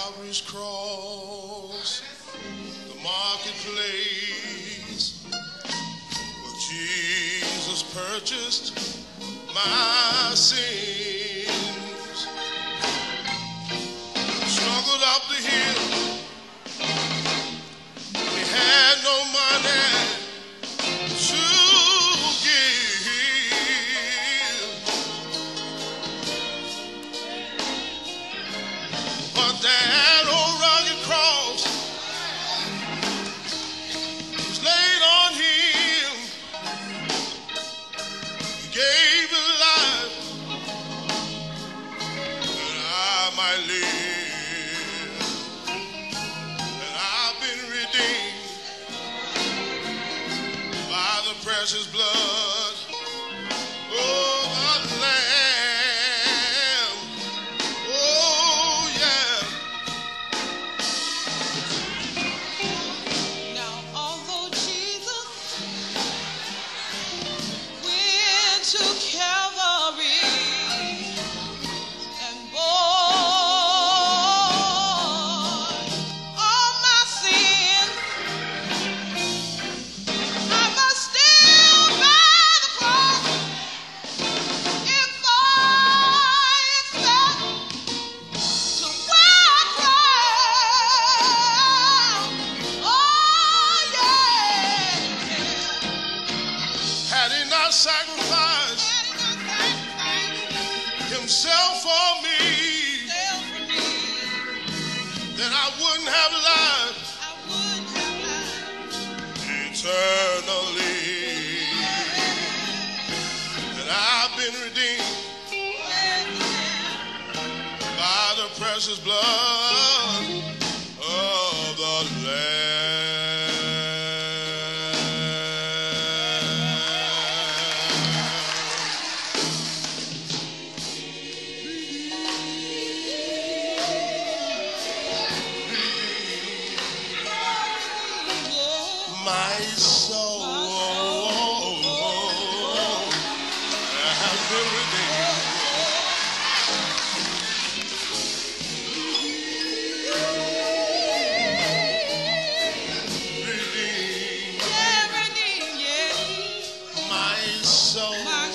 Calvary's cross, the marketplace, where Jesus purchased my sins. Struggled up the hill, we had no money to give, but that old rugged cross was laid on him. He gave his life that I might live, and I've been redeemed by the precious blood of the Lamb. Oh yeah. Now, although Jesus went to Calvary and bore all my sins, I must still bear the cross if I expect to wear a crown. Oh yeah. Had he not sacrificed himself for me, then I wouldn't have life eternally. And I've been redeemed by the precious blood of the my soul has been redeemed. Redeemed. My soul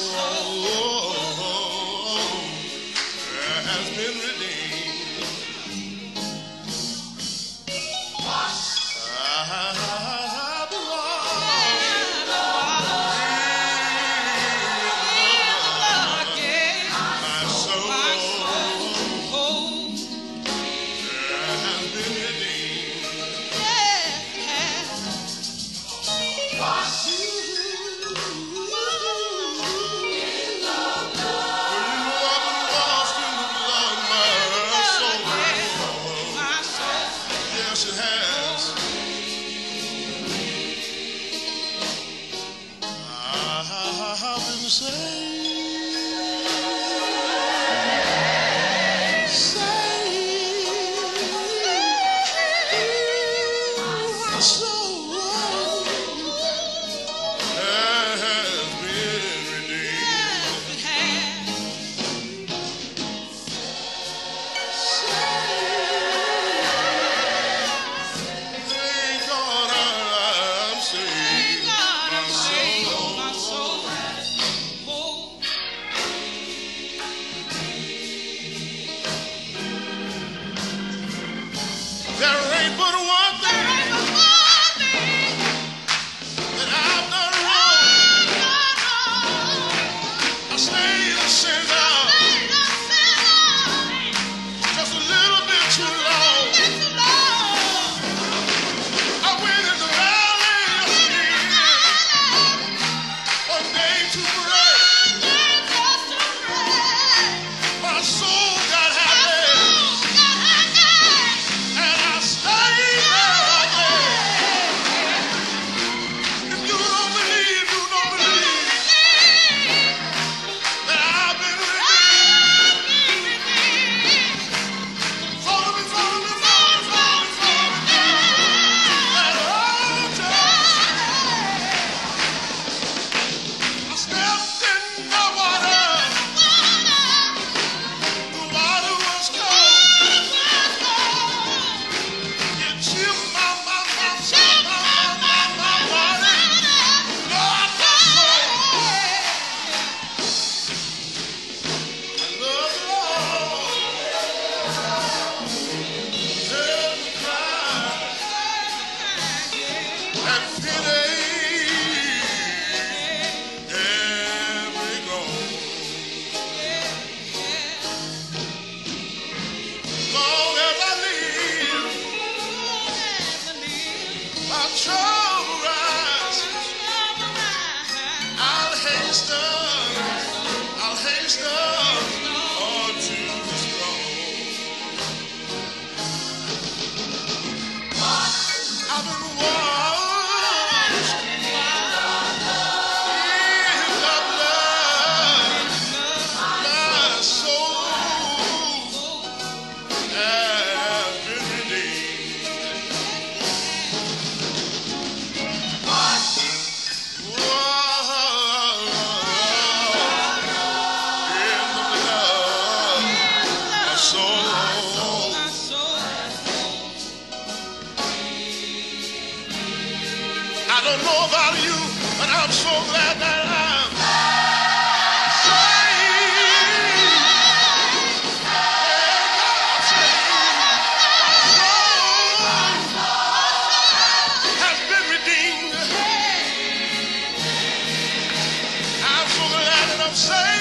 has been redeemed. I my soul has been redeemed. Washed in the blood, my soul. Yes, it has. I've been saved. My soul has been redeemed. Thank God I'm saved. My soul. Say